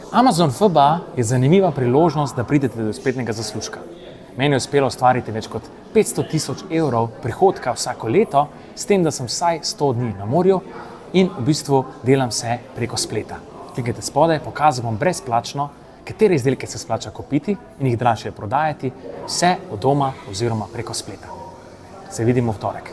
Amazon FBA je zanimiva priložnost, da pridete do spletnega zaslužka. Meni je uspelo ustvariti več kot 500 000 evrov prihodka vsako leto, s tem, da sem vsaj 100 dni na morju in v bistvu delam vse preko spleta. Klikajte spodaj, pokazal bom brezplačno, katere izdelke se splača kupiti in jih dražje prodajati, vse od doma oziroma preko spleta. Se vidimo v torek.